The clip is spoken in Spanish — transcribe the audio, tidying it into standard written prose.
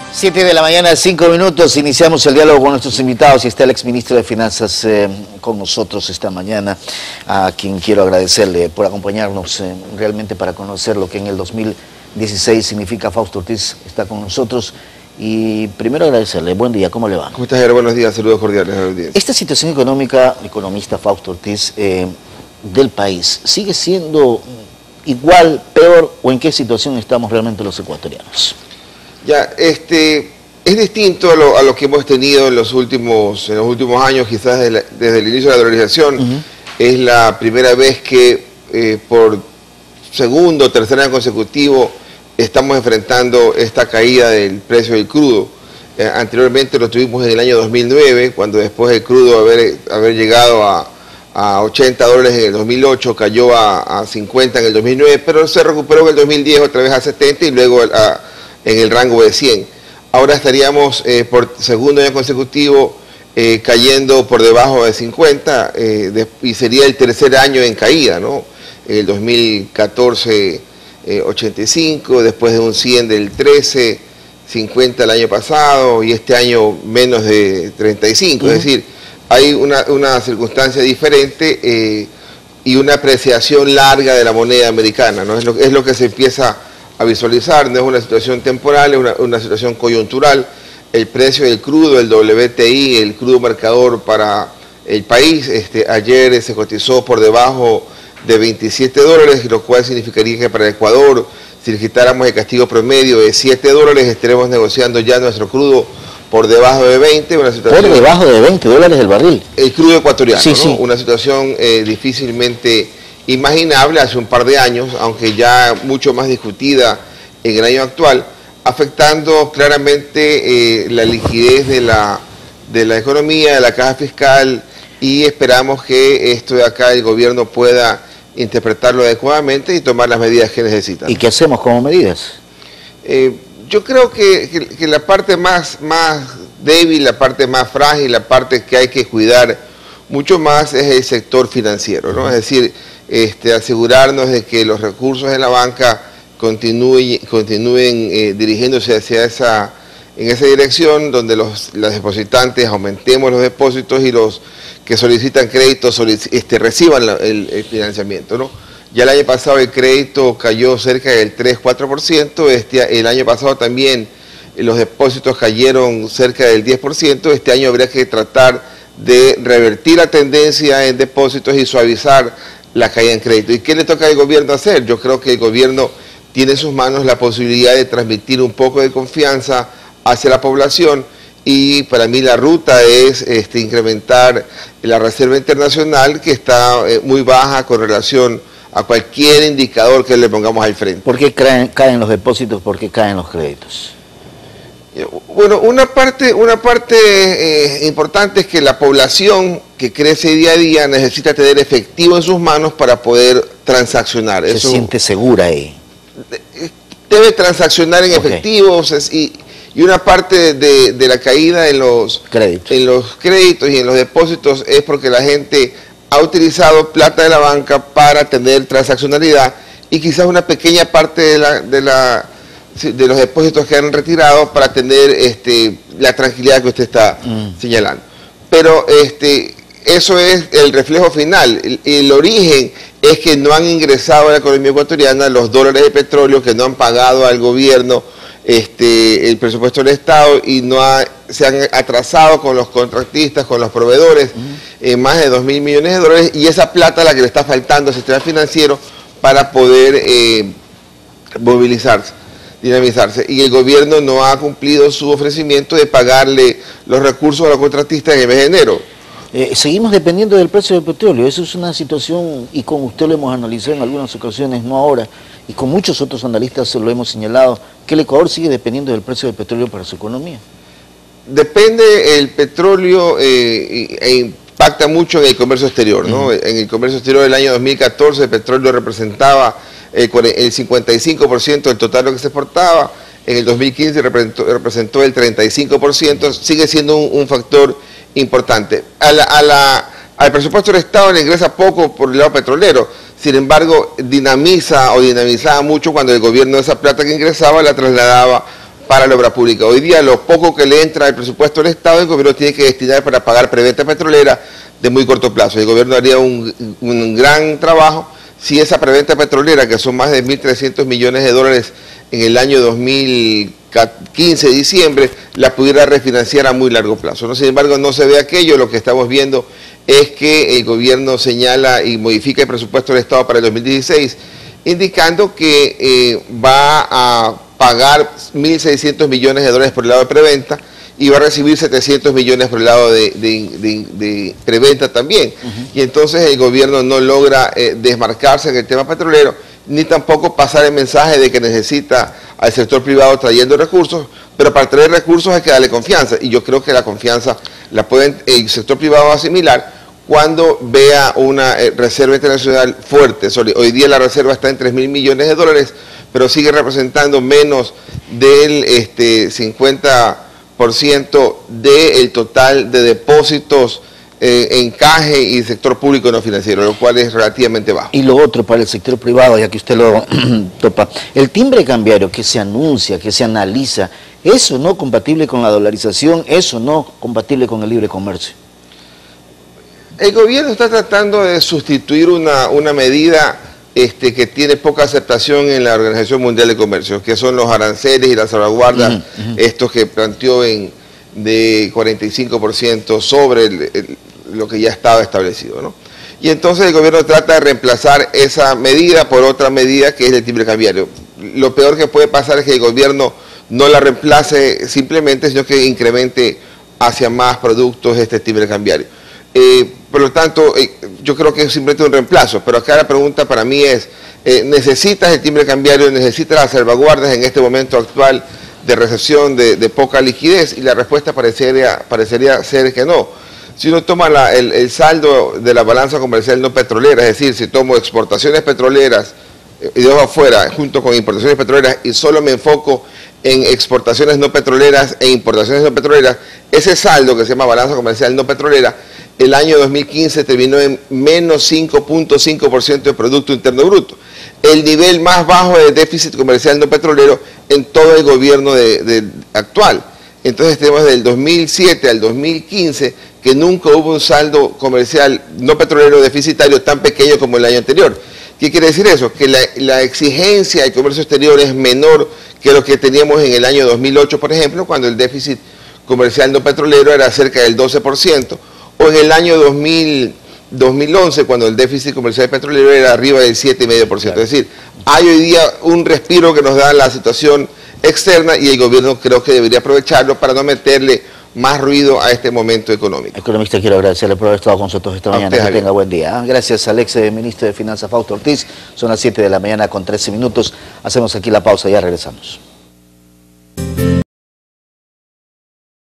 7 de la mañana, 5 minutos, iniciamos el diálogo con nuestros invitados y está el exministro de Finanzas con nosotros esta mañana, a quien quiero agradecerle por acompañarnos realmente para conocer lo que en el 2016 significa. Fausto Ortiz está con nosotros y primero agradecerle. Buen día, ¿cómo le va? ¿Cómo estás, Javier? Buenos días, saludos cordiales a la audiencia. Esta situación económica, economista Fausto Ortiz, del país, ¿sigue siendo igual, peor o en qué situación estamos realmente los ecuatorianos? Ya, es distinto a lo que hemos tenido en los últimos años, quizás desde el inicio de la dolarización. Es la primera vez que por segundo o tercer año consecutivo estamos enfrentando esta caída del precio del crudo. Anteriormente lo tuvimos en el año 2009, cuando después del crudo haber llegado a 80 dólares en el 2008, cayó a 50 en el 2009, pero se recuperó en el 2010 otra vez a 70 y luego en el rango de 100. Ahora estaríamos por segundo año consecutivo cayendo por debajo de 50 y sería el tercer año en caída, ¿no? En el 2014 85, después de un 100 del 13, 50 el año pasado y este año menos de 35, es decir, hay una circunstancia diferente y una apreciación larga de la moneda americana, ¿no? Es lo que se empieza a visualizar, no es una situación temporal, es una situación coyuntural. El precio del crudo, el WTI, el crudo marcador para el país, ayer se cotizó por debajo de 27 dólares, lo cual significaría que para Ecuador, si le quitáramos el castigo promedio de 7 dólares, estaremos negociando ya nuestro crudo por debajo de 20. Una situación, por debajo de 20 dólares el barril. El crudo ecuatoriano, sí, ¿no? Sí. Una situación difícilmente imaginable hace un par de años, aunque ya mucho más discutida en el año actual, afectando claramente la liquidez de la economía, de la caja fiscal, y esperamos que esto de acá el gobierno pueda interpretarlo adecuadamente y tomar las medidas que necesita. ¿Y qué hacemos como medidas? Yo creo que la parte más débil, la parte más frágil, la parte que hay que cuidar mucho más es el sector financiero, ¿no? Es decir, asegurarnos de que los recursos de la banca continúen dirigiéndose hacia en esa dirección, donde los depositantes aumentemos los depósitos y los que solicitan crédito reciban el financiamiento, ¿no? Ya el año pasado el crédito cayó cerca del 3-4%, el año pasado también los depósitos cayeron cerca del 10%, este año habría que tratar de revertir la tendencia en depósitos y suavizar la caída en crédito. ¿Y qué le toca al gobierno hacer? Yo creo que el gobierno tiene en sus manos la posibilidad de transmitir un poco de confianza hacia la población y para mí la ruta es incrementar la reserva internacional, que está muy baja con relación a cualquier indicador que le pongamos al frente. ¿Por qué caen los depósitos? ¿Por qué caen los créditos? Bueno, una parte importante es que la población que crece día a día necesita tener efectivo en sus manos para poder transaccionar. ¿Se siente segura ahí? Debe transaccionar en efectivos y una parte de la caída en los créditos y en los depósitos es porque la gente ha utilizado plata de la banca para tener transaccionalidad y quizás una pequeña parte de los depósitos que han retirado para tener la tranquilidad que usted está señalando. Pero eso es el reflejo final. El origen es que no han ingresado a la economía ecuatoriana los dólares de petróleo, que no han pagado al gobierno el presupuesto del Estado y se han atrasado con los contratistas, con los proveedores, más de 2.000 millones de dólares, y esa plata es la que le está faltando al sistema financiero para poder dinamizarse. Y el gobierno no ha cumplido su ofrecimiento de pagarle los recursos a los contratistas en el mes de enero. Seguimos dependiendo del precio del petróleo. Eso es una situación, y con usted lo hemos analizado en algunas ocasiones, no ahora, y con muchos otros analistas lo hemos señalado, que el Ecuador sigue dependiendo del precio del petróleo para su economía. Depende el petróleo e impacta mucho en el comercio exterior, ¿no? En el comercio exterior del año 2014 el petróleo representaba el 55% del total de lo que se exportaba, en el 2015 representó el 35%, sigue siendo un factor importante. Al presupuesto del Estado le ingresa poco por el lado petrolero, sin embargo dinamizaba mucho cuando el gobierno esa plata que ingresaba la trasladaba para la obra pública. Hoy día lo poco que le entra al presupuesto del Estado, el gobierno tiene que destinar para pagar preventa petrolera de muy corto plazo. El gobierno haría un gran trabajo si esa preventa petrolera, que son más de 1.300 millones de dólares en el año 2015, diciembre, la pudiera refinanciar a muy largo plazo, ¿no? Sin embargo, no se ve aquello. Lo que estamos viendo es que el gobierno señala y modifica el presupuesto del Estado para el 2016, indicando que va a pagar 1.600 millones de dólares por el lado de preventa y va a recibir 700 millones por el lado de preventa también. Y entonces el gobierno no logra desmarcarse en el tema petrolero, ni tampoco pasar el mensaje de que necesita al sector privado trayendo recursos, pero para traer recursos hay que darle confianza, y yo creo que la confianza la puede el sector privado asimilar cuando vea una reserva internacional fuerte. Hoy día la reserva está en 3.000 millones de dólares, pero sigue representando menos del 50% del total de depósitos en caje y sector público no financiero, lo cual es relativamente bajo. Y lo otro para el sector privado, ya que usted lo topa, el timbre cambiario que se anuncia, que se analiza, ¿eso no compatible con la dolarización? ¿Eso no compatible con el libre comercio? El gobierno está tratando de sustituir una medida que tiene poca aceptación en la Organización Mundial de Comercio, que son los aranceles y las salvaguardas, estos que planteó de 45% sobre lo que ya estaba establecido, ¿no? Y entonces el gobierno trata de reemplazar esa medida por otra medida, que es el timbre cambiario. Lo peor que puede pasar es que el gobierno no la reemplace simplemente, sino que incremente hacia más productos este timbre cambiario. Por lo tanto, yo creo que es simplemente un reemplazo, pero acá la pregunta para mí es, ¿necesitas el timbre cambiario, necesitas las salvaguardas en este momento actual de recesión, de poca liquidez? Y la respuesta parecería ser que no. Si uno toma el saldo de la balanza comercial no petrolera, es decir, si tomo exportaciones petroleras y dejo afuera junto con importaciones petroleras y solo me enfoco en exportaciones no petroleras e importaciones no petroleras, ese saldo que se llama balanza comercial no petrolera, el año 2015 terminó en menos 5.5% de Producto Interno Bruto, el nivel más bajo de déficit comercial no petrolero en todo el gobierno actual. Entonces tenemos del 2007 al 2015 que nunca hubo un saldo comercial no petrolero deficitario tan pequeño como el año anterior. ¿Qué quiere decir eso? Que la exigencia del comercio exterior es menor que lo que teníamos en el año 2008, por ejemplo, cuando el déficit comercial no petrolero era cerca del 12%, o en el año 2011, cuando el déficit comercial petrolero era arriba del 7,5%. Claro. Es decir, hay hoy día un respiro que nos da la situación externa y el gobierno creo que debería aprovecharlo para no meterle más ruido a este momento económico. Economista, quiero agradecerle por haber estado con nosotros esta mañana. Que tenga buen día. Gracias al ex ministro de Finanzas, Fausto Ortiz. Son las 7 de la mañana con 13 minutos. Hacemos aquí la pausa y ya regresamos.